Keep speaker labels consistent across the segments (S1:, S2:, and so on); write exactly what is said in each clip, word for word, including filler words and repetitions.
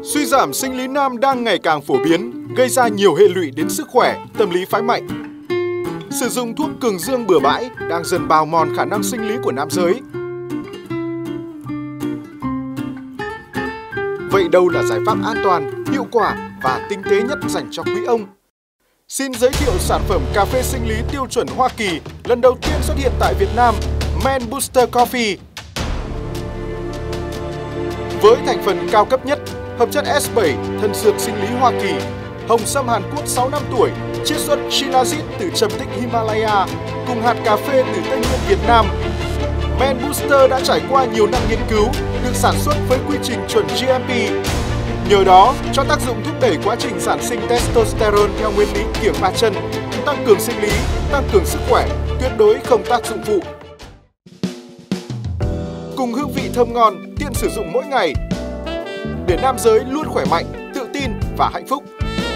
S1: Suy giảm sinh lý nam đang ngày càng phổ biến, gây ra nhiều hệ lụy đến sức khỏe, tâm lý phái mạnh. Sử dụng thuốc cường dương bừa bãi đang dần bào mòn khả năng sinh lý của nam giới. Vậy đâu là giải pháp an toàn, hiệu quả và tinh tế nhất dành cho quý ông? Xin giới thiệu sản phẩm cà phê sinh lý tiêu chuẩn Hoa Kỳ lần đầu tiên xuất hiện tại Việt Nam, Men Booster Coffee. Với thành phần cao cấp nhất, hợp chất S bảy, thân dược sinh lý Hoa Kỳ, hồng sâm Hàn Quốc sáu năm tuổi, chiết xuất Shilajit từ trầm tích Himalaya, cùng hạt cà phê từ Tây Nguyên Việt Nam. Men Booster đã trải qua nhiều năm nghiên cứu, được sản xuất với quy trình chuẩn G M P. Nhờ đó, cho tác dụng thúc đẩy quá trình sản sinh testosterone theo nguyên lý kiểng ba chân, tăng cường sinh lý, tăng cường sức khỏe, tuyệt đối không tác dụng phụ. Cùng hương vị thơm ngon, tiện sử dụng mỗi ngày, để nam giới luôn khỏe mạnh, tự tin và hạnh phúc.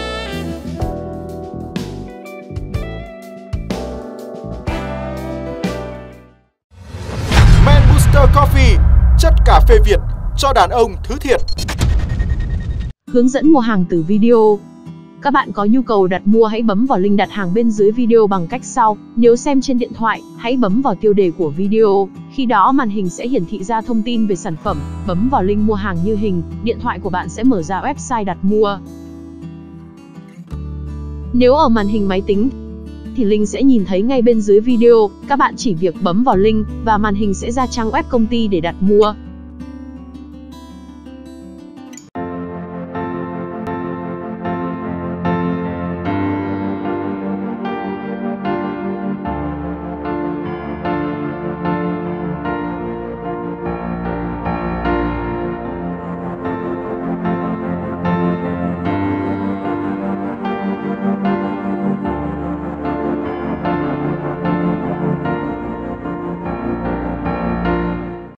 S1: Men Booster Coffee, chất cà phê Việt cho đàn ông thứ thiệt.
S2: Hướng dẫn mua hàng từ video. Các bạn có nhu cầu đặt mua hãy bấm vào link đặt hàng bên dưới video bằng cách sau. Nếu xem trên điện thoại, hãy bấm vào tiêu đề của video. Khi đó màn hình sẽ hiển thị ra thông tin về sản phẩm. Bấm vào link mua hàng như hình, điện thoại của bạn sẽ mở ra website đặt mua. Nếu ở màn hình máy tính, thì link sẽ nhìn thấy ngay bên dưới video. Các bạn chỉ việc bấm vào link và màn hình sẽ ra trang web công ty để đặt mua.